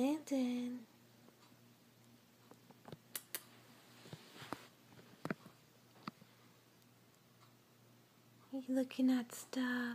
Landon. You looking at stuff?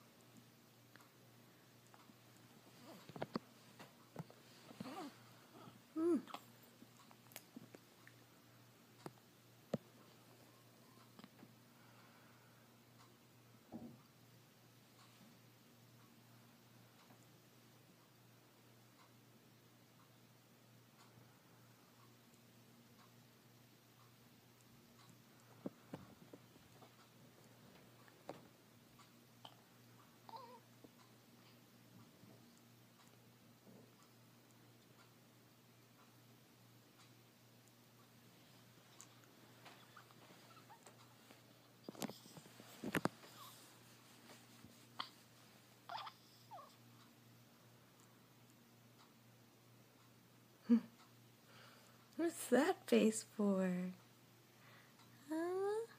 What's that face for? Huh?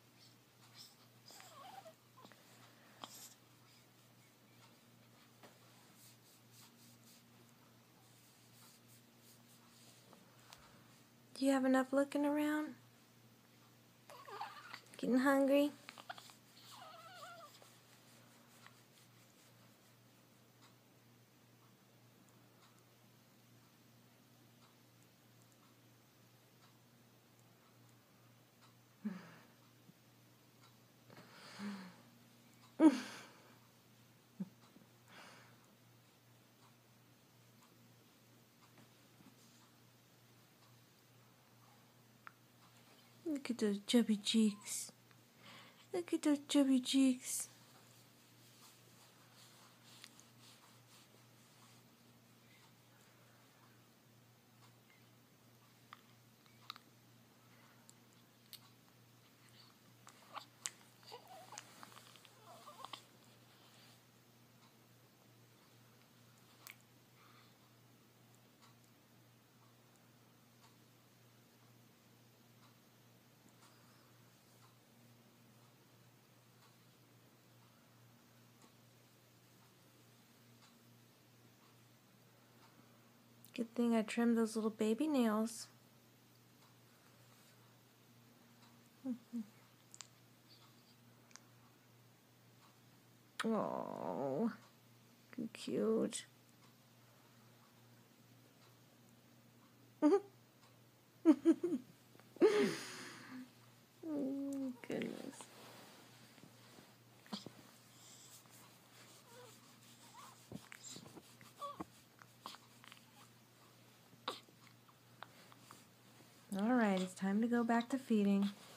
Do you have enough looking around? Getting hungry? Look at those chubby cheeks. Look at those chubby cheeks. Good thing I trimmed those little baby nails. Oh, cute. Oh, goodness. All right, it's time to go back to feeding.